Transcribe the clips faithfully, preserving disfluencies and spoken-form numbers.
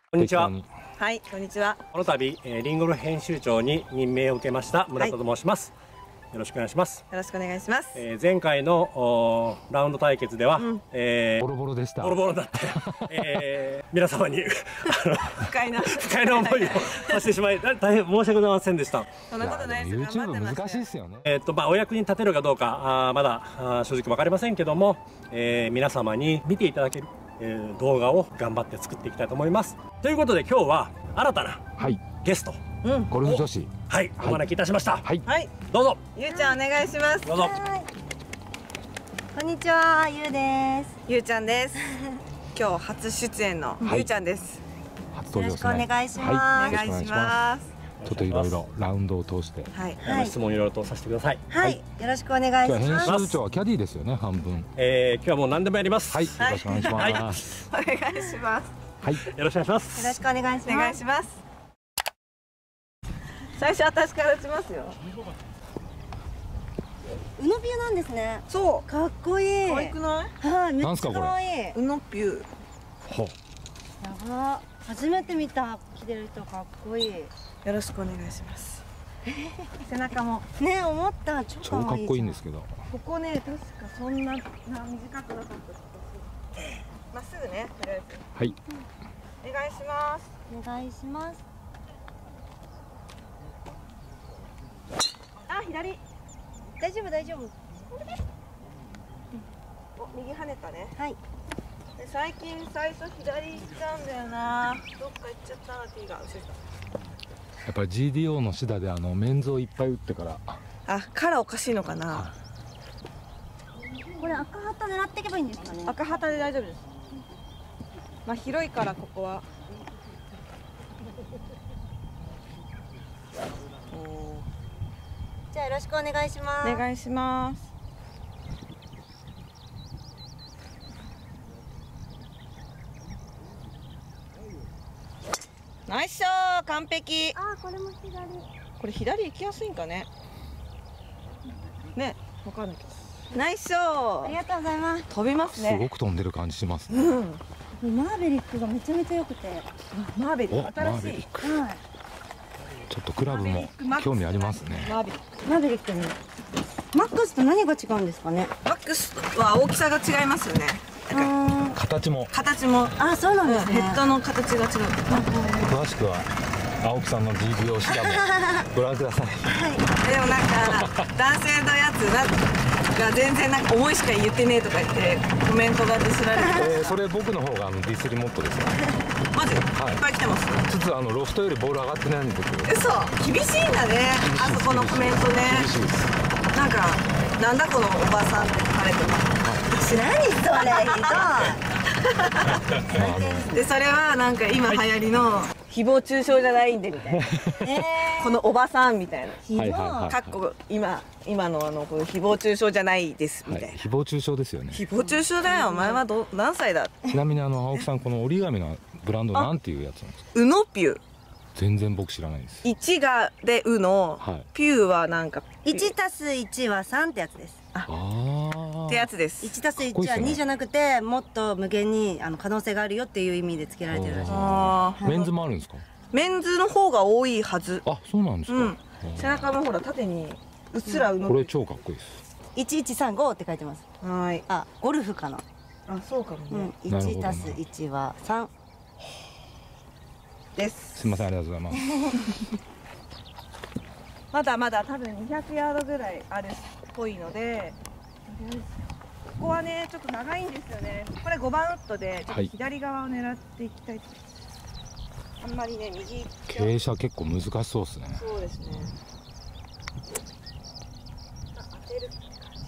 こんにちは。 はい、こんにちは。 この度、えー、リンゴの編集長に任命を受けました村田と申します。はい、よろしくお願いします。 よろしくお願いします。 えー、前回のラウンド対決では、うん、えー、 ボロボロでした。 ボロボロだって、えー、皆様に不快な不快な思いをさせてしまい大変申し訳ございませんでした。 そんなことないです。 YouTube 難しいですよね。 えっとまあお役に立てるかどうかあまだあ正直分かりませんけども、えー、皆様に見ていただける、えー、動画を頑張って作っていきたいと思います。ということで今日は新たなゲスト、 うん、ゴルフ女子はいお招きいたしました。 はい、 はい、 どうぞ。 ゆうちゃんお願いします。 どうぞ。 こんにちは、ゆうです。 ゆうちゃんです。今日初出演のゆうちゃんです。 初登場ですね。 よろしくお願いします。 お願いします。 ちょっといろいろラウンドを通して、 はい、 質問いろいろとさせてください。 はい、よろしくお願いします。 編集長はキャディーですよね、半分。 えー、今日はもう何でもやります。 はい、よろしくお願いします。 お願いします。 はい、よろしくお願いします。 よろしくお願いします。 お願いします。最初私から打ちますよ。 ウノピューなんですね。 そう、 かっこいい。 可愛くない？ はい、めっちゃ可愛い。 ウノピュー。 ほ。 やば。初めて見た着てる人かっこいい。 よろしくお願いします。背中もね、思った超超かっこいいんですけど。 ここね、確かそんな短くなかった。まっすぐね、とりあえず。 はい。 お願いします。 お願いします。 あ、左。 大丈夫大丈夫。 お、右跳ねたね。 はい。 で最近最初左行っちゃうんだよな。どっか行っちゃったな、T が。 やっぱり ジーディーオー のシダであのメンズをいっぱい打ってから。 あ、カラーおかしいのかな。 これ赤旗狙っていけばいいんですかね。 赤旗で大丈夫です。まあ広いからここは。 じゃあよろしくお願いします。 お願いします。ナイスショー、完璧。 あ、これも左。 これ左行きやすいんかね。ね、わかんないけど。ナイスショー。 ありがとうございます。 飛びますね。 すごく飛んでる感じしますね。 うん。 マーベリックがめちゃめちゃ良くて。 マーベリック、新しい。 マーベリック。 はい。 ちょっとクラブも興味ありますね。 マーベリック。 マーベリックに。マックスと何が違うんですかね。 マックスは大きさが違いますよね。 形も。 形も。 あ、そうなんですね。 ヘッドの形が違う。 詳しくは青木さんの ジーディーオー シダもご覧ください。 はい。 でもなんか男性のやつが全然なんか重いしか言ってねえとか言ってコメントがディスられて。 えー、それ僕の方があのディスリモットですよ。 マジ？ はい。 いっぱい来てます。 つつあのロフトよりボール上がってないんですけど。 嘘、厳しいんだね。あそこのコメントね。 厳しいです。 なんかなんだこのおばさんって書かれてます。 何それひどい。でそれはなんか今流行りの誹謗中傷じゃないんでみたいな。このおばさんみたいな。かっこ今今のあのこの誹謗中傷じゃないですみたいな。 はい、誹謗中傷ですよね。 誹謗中傷だよ。お前はど何歳だ。 ちなみにあの青木さんこの折り紙のブランドなんていうやつなんですか。 ウノピュー。 全然僕知らないです。 いちがでうの、はい、ピューはなんかいちたすいちはさんってやつです。 ああってやつです。 いちたすいちはにじゃなくてもっと無限にあの可能性があるよっていう意味で付けられてるらしいです。 あメンズもあるんですか。 メンズの方が多いはず。 あ、そうなんですか。うん、 背中もほら縦にうっすらうの、 これ超かっこいいです。 いちいちさんごって書いてます。 はい。 あ、ゴルフかな。 あ、そうかもね。 いちたすいちはさんです。 すみません、ありがとうございます。 まだまだ多分にひゃくヤードぐらいあるっぽいので、ここはねちょっと長いんですよね。これごばんウッドでちょっと左側を狙っていきたいと思います。はい、あんまりね右傾斜結構難しそうですね。 そうですね。当てるって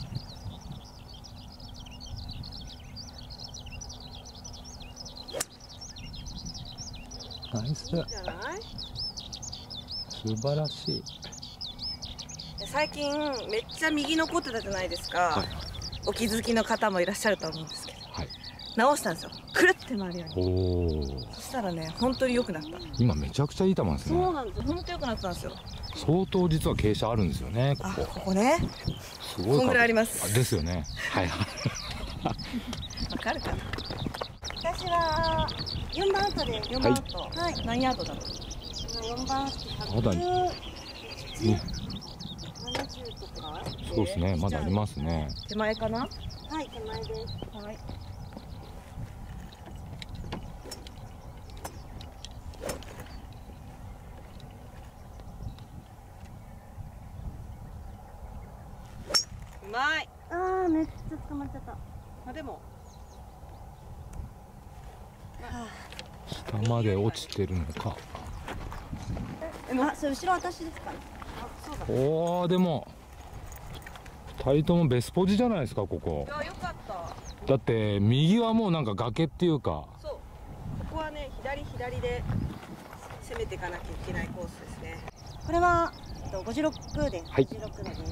感じ。ナイス。 いいんじゃない？ 素晴らしい。 最近めっちゃ右残ってたじゃないですか。はい、お気づきの方もいらっしゃると思うんですけど、はい、直したんですよ。くるって回るように。おお。そしたらね本当に良くなった。 今めちゃくちゃいい球ですね。 そうなんですよ。本当良くなったんですよ。 相当実は傾斜あるんですよね。ここ。 あ、ここね。 すごい。 こんぐらいあります。 ですよね。はいはい。 わかるかな。私はよんばんアウトでよんばんアウト。はい。何ヤードだろう。 よんばんアウトまだにひゃくななじゅうとか。 そうですね、まだありますね。 手前かな。 はい、手前です。 はい。うまい。 あー、めっちゃ捕まっちゃった。 あ、でも。 下まで落ちてるのか。 あ、それ後ろ私ですかね。 おお、でもふたりともベスポジじゃないですか、ここ。 いや、よかった。 だって右はもうなんか崖っていうか。 そう。ここはね、左左で攻めていかなきゃいけないコースですね。 これは、えっと、ごじゅうろくで、 はい、 ごじゅうろくのです。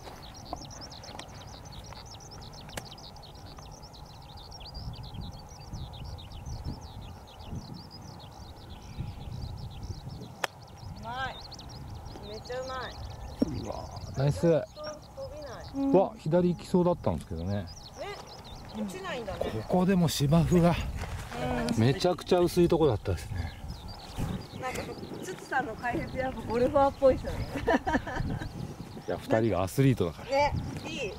めっちゃうまい。 うわ、ナイス。うわ、左行きそうだったんですけどね。 ね、落ちないんだね。 ここでも芝生がめちゃくちゃ薄いとこだったですね。 なんかつつさんの解説やっぱゴルファーっぽいですよね。 いや、ふたりがアスリートだから。 ね、いい。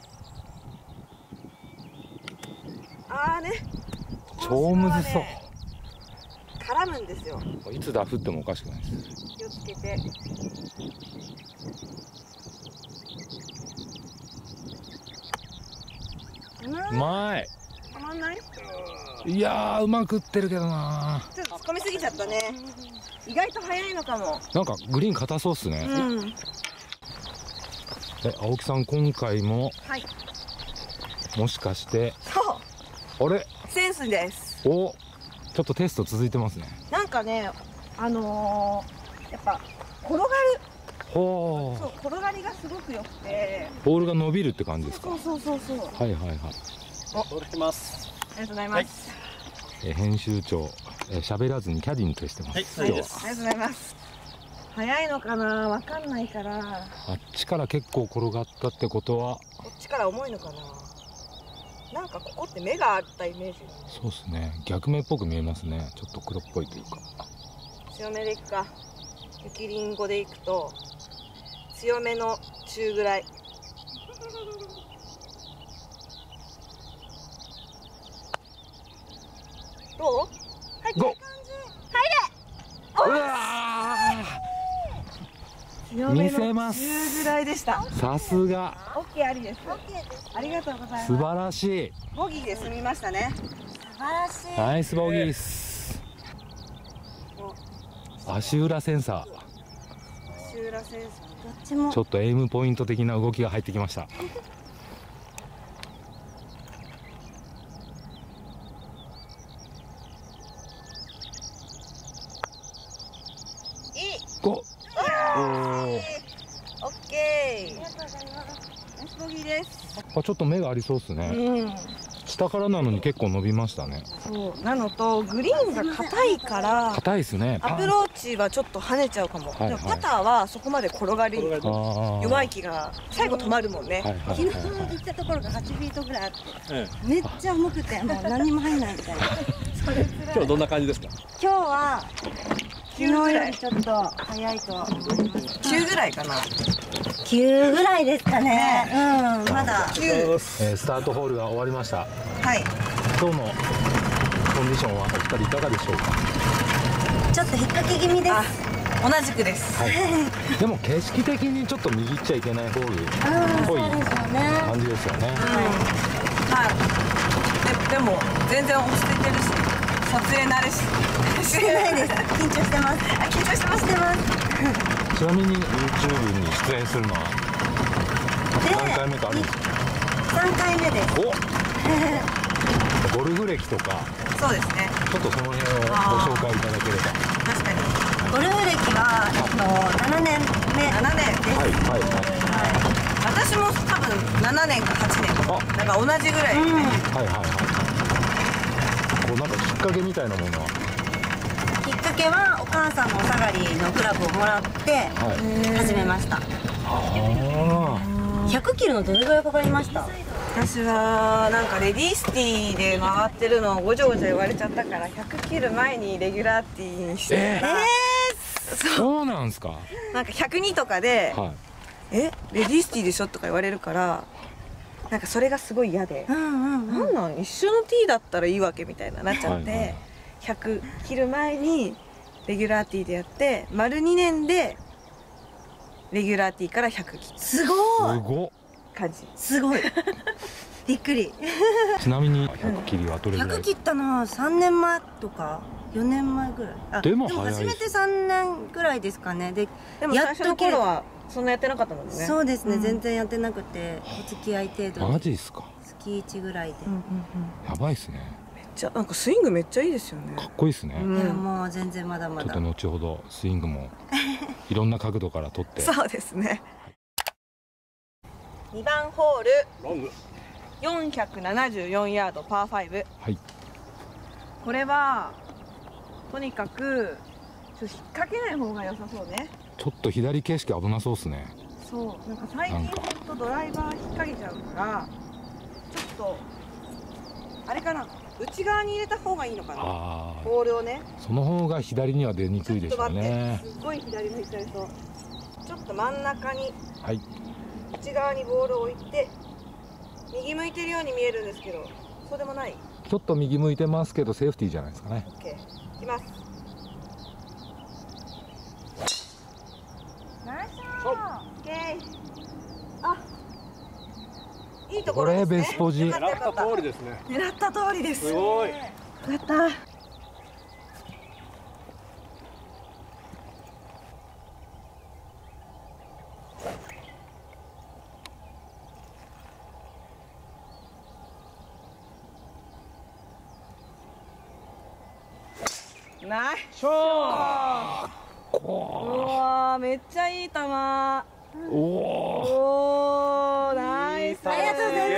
ああね。 超むずそう。 絡むんですよ。 いつダフってもおかしくないです。 気をつけて。 うまい。 たまんない？ いやー、うまく打ってるけどな。 ちょっと突っ込みすぎちゃったね。意外と早いのかも。 なんかグリーン硬そうっすね。 うん。 え、青木さん、今回も。 はい。 もしかして。 そう。 あれ。 センスです。 お。ちょっとテスト続いてますね。 なんかね、あのー、やっぱ転がる。 ほう。 そう、転がりがすごく良くて。 ボールが伸びるって感じですか。 そうそうそうそう。 はいはいはい。 お、ボール来ます。 ありがとうございます。 はい、え、編集長、え、喋らずにキャディに徹してます。 はい、 今日は。 ありがとうございます。早いのかな、わかんないから。 あっちから結構転がったってことは。 こっちから重いのかな。なんかここって目があったイメージ。 そうですね。逆目っぽく見えますね。ちょっと黒っぽいというか。 強めでいくか。雪りんごでいくと強めの中ぐらい。どう？入ってる感じ。入れ。うわー。強め見せのます中ぐらいでした。 さすが。 オッケーありです。オッケーです。ありがとうございます。 素晴らしい。 ボギーで済みましたね。 素晴らしい。 ナイスボギーっす。足裏センサー。 足裏センサー。 どっちも。 ちょっとエイムポイント的な動きが入ってきました。 いい。 ご。おお。 オッケー。ありがとうございます。ナイスボギーです。 あ、ちょっと目がありそうですね。 うん。 下からなのに結構伸びましたね。 そうなのとグリーンが硬いから硬いですね。 アプローチはちょっと跳ねちゃうかも。 はいはい、 でもパターはそこまで転がり弱い気が最後止まるもんね。 はいはいはい、 昨日行ったところがはちフィートぐらいあって、 ええ、めっちゃ重くてもう何も入んないみたいな。 それ今日どんな感じですか？ 今日は昨日よりちょっと早いとは思います。 きゅうぐらいかな。 きゅうぐらいですかね。うん、まだ。 きゅう。 えー、スタートホールが終わりました。 はい。 今日のコンディションはお二人いかがでしょうか？ ちょっと引っ掛け気味です。 同じくです。 はい。でも景色的にちょっと右行っちゃいけないホールっぽい感じですよね。 はい。で、でも全然落ち着いてるし、撮影慣れし。 してないです。緊張してます。 あ、緊張してます。してます。 ちなみに YouTube に出演するのは何回目かあるんですか？ さんかいめです。 おゴルフ歴とかそうですね。 ちょっとその辺をご紹介いただければ。 確かに。 ゴルフ歴はえっとななねんめ。 ななねんです。 はいはいはい。 私も多分ななねんかはちねん。なんか同じぐらい、ね。 うん、 はいはいはい。こうなんかきっかけみたいなものは。 きっかけはお母さんのお下がりのクラブをもらって始めました。 ああ。 ひゃくキロのどれぐらいかかりました？ 私はなんかレディースティーで回ってるのをごちゃごちゃ言われちゃったから、ひゃく切る前にレギュラーティーにして、 えー、 えー、そうなんですか。 なんかひゃくにとかで、はい、えレディースティーでしょとか言われるから、なんかそれがすごい嫌で、うんうんうん、なんなん一緒のティーだったらいいわけみたいななっちゃって、はいはい、ひゃく切る前にレギュラーティーでやって丸にねんでレギュラーティーからひゃく切って、すごいすご感じ、 すごいびっくりちなみにひゃく切りはどれぐらい、 ひゃく切ったのはさんねんまえとかよねんまえぐらい。あでも早い。 でも初めてさんねんぐらいですかね。ででも最初の頃はそんなやってなかったもんね。 そうですね、うん、全然やってなくてお付き合い程度で。 マジですか。 月いちぐらいで、うんうんうん、 やばいっすね。 めっちゃなんかスイングめっちゃいいですよね。 かっこいいっすね、 うん、いやもう全然まだまだ。 ちょっと後ほどスイングもいろんな角度から撮ってそうですね。にばんホールロングよんひゃくななじゅうよんヤードパーファイブ、はい、これはとにかくちょっと引っ掛けない方が良さそうね。 ちょっと左景色危なそうっすね。 そうなんか最近ほんとドライバー引っ掛けちゃうから、ちょっとあれかな、内側に入れた方がいいのかな、ボールをね。 その方が左には出にくいでしょうね。 すごい左向いちゃいそう。ちょっと真ん中に、はい、内側にボールを置いて右向いてるように見えるんですけど、そうでもない。 ちょっと右向いてますけどセーフティーじゃないですかね。 OK いきます。ナイスショット。 OK。 あ、いいところですね。 これベスポジ。 狙った通りですね。 狙った通りです。 すごい。 やった。ナイスショット。うわーめっちゃいい球。おおナイス。ありがとうございます。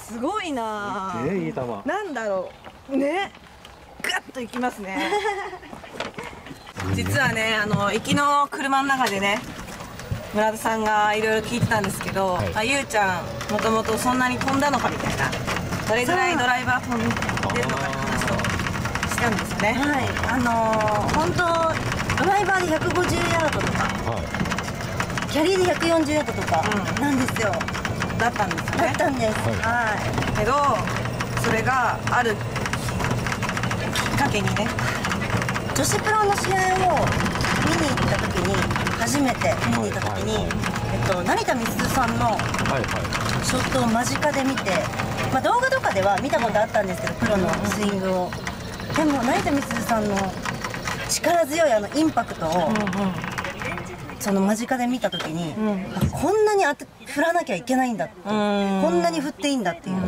すごいなー。 えー、いい球。 なんだろうね。ガッといきますね。実はね、あの行きの車の中でね、村田さんがいろいろ聞いてたんですけど、はい、あ、ゆうちゃんもともとそんなに飛んだのかみたいな、どれぐらいドライバー飛んでるのかって話をしたんですよね。 はい、あのー、本当ドライバーでひゃくごじゅうヤードとか、はい、キャリーでひゃくよんじゅうヤードとかなんですよ、 うん、だったんですよね。 だったんです。はい、はい、 けどそれがあるきっかけにね、 女子プロの試合を見に行った時に、初めて見に行った時に、えっと、成田実生さんのショットを間近で見て、まあ、動画とかでは見たことあったんですけど、プロのスイングを。でも成田実生さんの力強いあのインパクトを、その間近で見た時に、うん、こんなに当て振らなきゃいけないんだって、こんなに振っていいんだっていう。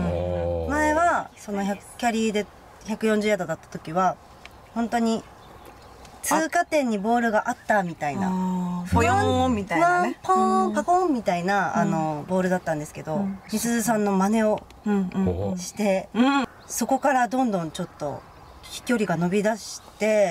前はそのひゃくキャリーでひゃくよんじゅうヤードだった時は本当に通過点にボールがあったみたいな、 ポヨーンみたいなね、 ポーンパコーンみたいなあのボールだったんですけど、みすずさんの真似をして、そこからどんどんちょっと飛距離が伸び出して、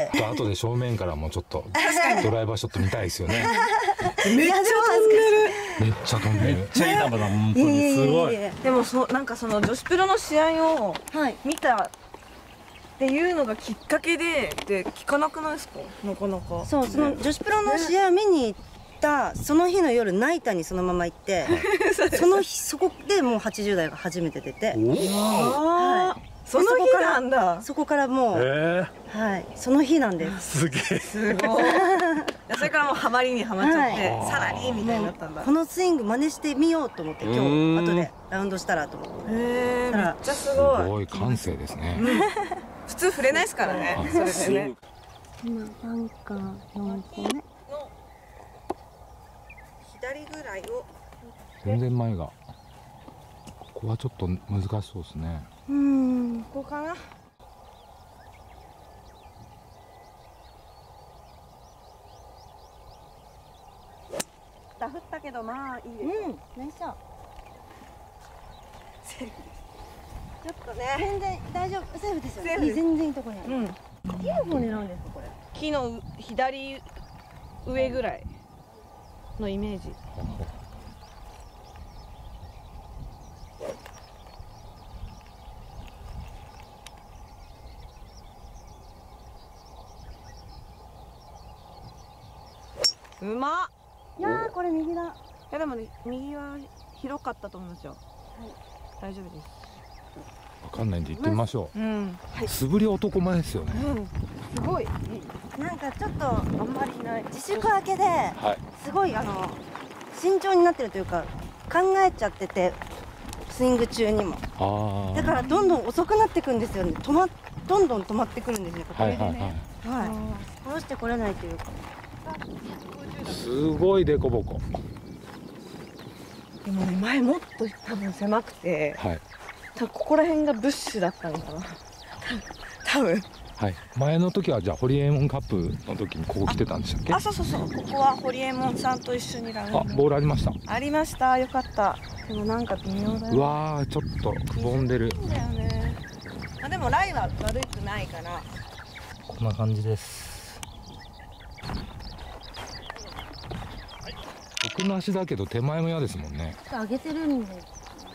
後で正面からもちょっとドライバーショット見たいですよね。 めっちゃ飛んでる。 めっちゃ飛んでる。 めっちゃいい球だ、本当にすごい。 でもそなんかその女子プロの試合を見たっていうのがきっかけでって聞かなくないですか、なかなか。 そう、その女子プロの試合を見に行ったその日の夜、ナイタにそのまま行って、その日そこでもうはちじゅう代が初めて出て、 はい、その日なんだ。 そこからもう、はい、その日なんです。 すげえ。 すごい。それからもうハマりにはまっちゃって、さらにみたいになったんだ。 このスイング真似してみようと思って、今日後でラウンドしたらと思って。 へえ、めっちゃすごい。 すごい感性ですね。 普通触れないですからね。それでね。 今バンカーよんこめ。 左ぐらいを。 全然前が。ここはちょっと難しそうですね。 うん、ここかな。ダフったけど、まあいいです。 うん、ナイスショット。 セーフです。 ちょっとね。 全然大丈夫、セーフですよ。 セーフです。 全然いいとこにある。 うん。 木の方狙うんですかこれ？ 木の左上ぐらいのイメージ。うまっ。 いやーこれ右だ。 いやでもね、右は広かったと思うんですよ。はい、大丈夫です。 わかんないんで行ってみましょう。 うん。はい。 素振り男前ですよね。 うん。すごい。 なんかちょっとあんまりいない。 自粛明けではい。 すごいあの慎重になってるというか考えちゃってて、スイング中にも。 ああ。 だからどんどん遅くなってくんですよね。止まどんどん止まってくるんですよ。こはいはいれでね。 はい。 はい。下ろしてこれないというか。 すごいデコボコ。 でもね、前もっと多分狭くて、 はい。 多分ここら辺がブッシュだったのかな。多分。 はい。前の時はじゃあホリエモンカップの時にここ来てたんでしたっけ？ あ、そうそうそう。ここはホリエモンさんと一緒にラウンド。 あ、ボールありました。 ありました。よかった。でもなんか微妙だよ。 うわー、ちょっとくぼんでる。 そうだよね。あ、でもライは悪くないかな。 こんな感じです。奥なしだけど手前も嫌ですもんね。 上げてるんで。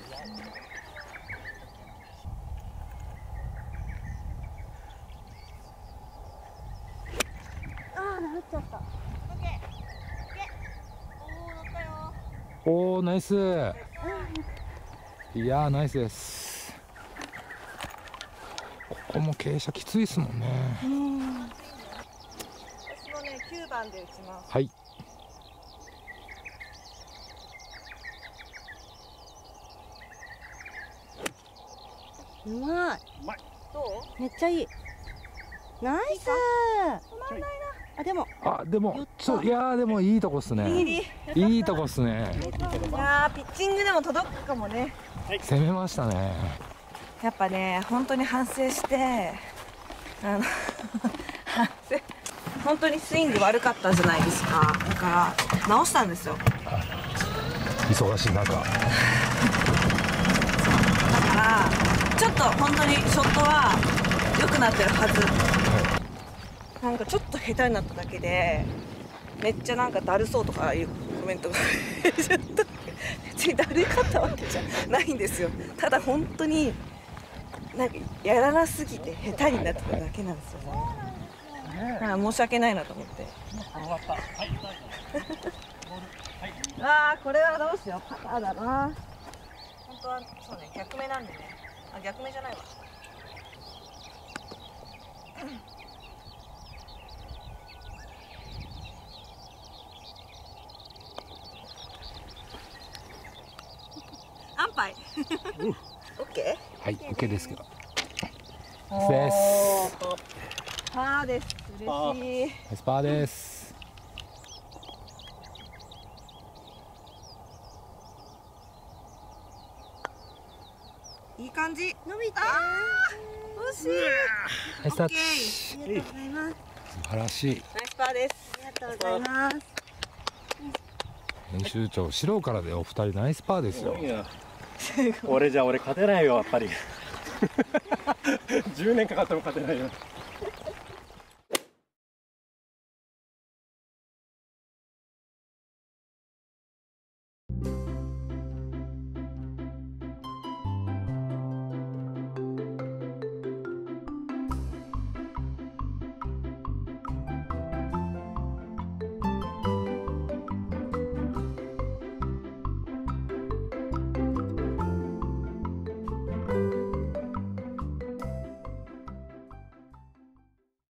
ああ、なっちゃった。 おー、ナイス。いやー、ナイスです。ここも傾斜きついですもんね。 私もね、きゅうばんで打ちます。 はい。 うまい。 うまい。 どう？ めっちゃいい。ナイス。 止まんないな。 あ、でも。 あ、でも、ちょ、いやー、でもいいとこっすね。いいとこっすね。 いやー、ピッチングでも届くかもね。 攻めましたね。 やっぱね、本当に反省してあの反省本当にスイング悪かったじゃないですか。だから直したんですよ。 忙しい中。 だからちょっと本当にショットは良くなってるはず。なんかちょっと下手になっただけでめっちゃなんかだるそうとかいうコメントがちょっと別にだるかったわけじゃないんですよ。ただ本当になんかやらなすぎて下手になってただけなんですよね。だから申し訳ないなと思って。ああ、これはどうしよう。パターだな。本当はそうね、逆目なんでね。あ、逆目じゃないわ。安牌。オッケー。 はい、OK ですけど。 おです。 パーです。嬉しい。 ナイスパーです。 いい感じ。 伸びて。 あー、惜しい。 ナイスタッオッケチ。 ー。 ありがとうございます。 素晴らしい。 ナイスパーです。 ありがとうございます。 編集長、白からでお二人ナイスパーですよ。 俺じゃ俺勝てないよ、やっぱり。じゅうねんかかっても勝てないよ。